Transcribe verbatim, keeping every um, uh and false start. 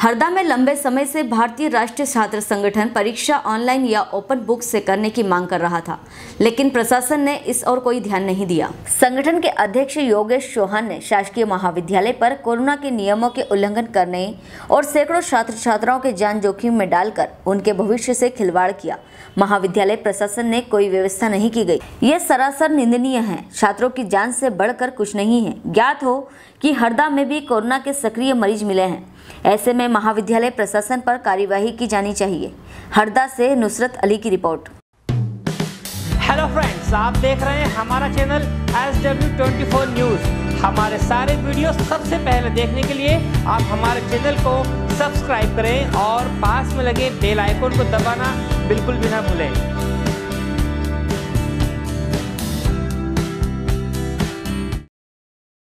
हरदा में लंबे समय से भारतीय राष्ट्रीय छात्र संगठन परीक्षा ऑनलाइन या ओपन बुक से करने की मांग कर रहा था, लेकिन प्रशासन ने इस ओर कोई ध्यान नहीं दिया। संगठन के अध्यक्ष योगेश चौहान ने शासकीय महाविद्यालय पर कोरोना के नियमों के उल्लंघन करने और सैकड़ों छात्र छात्राओं के जान जोखिम में डालकर उनके भविष्य से खिलवाड़ किया। महाविद्यालय प्रशासन ने कोई व्यवस्था नहीं की गई। यह सरासर निंदनीय है। छात्रों की जान से बढ़कर कुछ नहीं है। ज्ञात हो कि हरदा में भी कोरोना के सक्रिय मरीज मिले हैं। ऐसे में महाविद्यालय प्रशासन पर कार्यवाही की जानी चाहिए। हरदा से नुसरत अली की रिपोर्ट। हेलो फ्रेंड्स, आप देख रहे हैं हमारा channel S W twenty four news. हमारे सारे वीडियो सबसे पहले देखने के लिए आप हमारे चैनल को सब्सक्राइब करें और पास में लगे बेल आइकन को दबाना बिल्कुल भी ना भूलें।